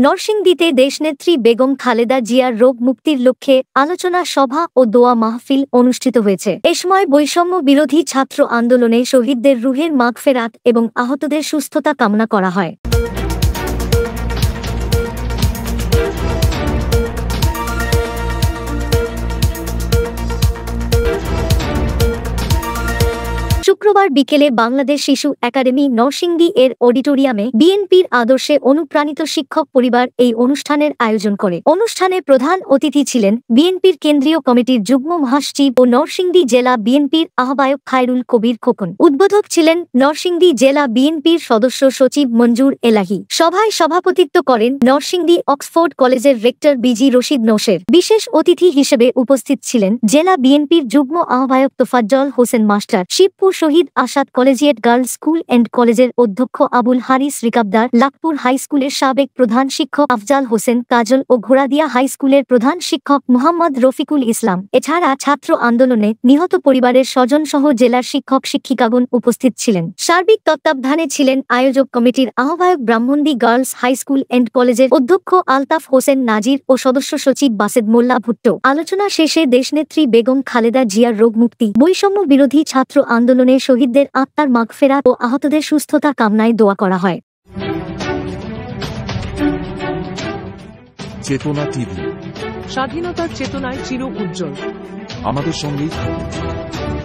নরসিংদীতে দেশনেত্রী বেগম খালেদা জিয়ার রোগ মুক্তির লক্ষ্যে আলোচনা সভা ও দোয়া মাহফিল অনুষ্ঠিত হয়েছে। এ সময় বৈষম্য বিরোধী ছাত্র আন্দোলনে শহীদদের রুহের মাগফেরাত এবং আহতদের সুস্থতা কামনা করা হয়। শুক্রবার বিকেলে বাংলাদেশ শিশু একাডেমি নরসিংদী এর অডিটোরিয়ামে বিএনপির আদর্শে অনুপ্রাণিত শিক্ষক পরিবার এই অনুষ্ঠানের আয়োজন করে। অনুষ্ঠানে প্রধান অতিথি ছিলেন বিএনপির কেন্দ্রীয় কমিটির যুগ্ম মহাসচিব ও নরসিংদী জেলা বিএনপির আহ্বায়ক খায়রুল কবির খোকন। উদ্বোধক ছিলেন নরসিংদী জেলা বিএনপির সদস্য সচিব মঞ্জুর এলাহি। সভায় সভাপতিত্ব করেন নরসিংদী অক্সফোর্ড কলেজের রেক্টর বিজি রশিদ নৌশের। বিশেষ অতিথি হিসেবে উপস্থিত ছিলেন জেলা বিএনপির যুগ্ম আহ্বায়ক Tofazzal Hossain master, Shibpur Shahid Asad collegiate girls school and কলেজের অধ্যক্ষ আবুল হারিস রিকাবদার, লাখপুর হাই স্কুলের সাবেক প্রধান শিক্ষক আফজাল হোসেন কাজল ও ঘোড়াদিয়া হাই স্কুলের প্রধান শিক্ষক মোহাম্মদ রফিকুল ইসলাম। এছাড়া ছাত্র আন্দোলনে নিহত পরিবারের স্বজনসহ জেলার শিক্ষক শিক্ষিকাগণ উপস্থিত ছিলেন। সার্বিক তত্ত্বাবধানে ছিলেন আয়োজক কমিটির আহ্বায়ক Brahmondi girls high school and কলেজের অধ্যক্ষ আলতাফ হোসেন নাজির ও সদস্য সচিব বাসেদ মোল্লা ভুট্টো। আলোচনা শেষে দেশনেত্রী বেগম খালেদা জিয়ার রোগ মুক্তি, বৈষম্য বিরোধী ছাত্র আন্দোলনে শহীদদের আত্মার মাগফেরাত ও আহতদের সুস্থতা কামনায় দোয়া করা হয়। চেতনা টিভি, স্বাধীনতার চেতনায় চির উজ্জ্বল। আমাদের সঙ্গেই থাকুন।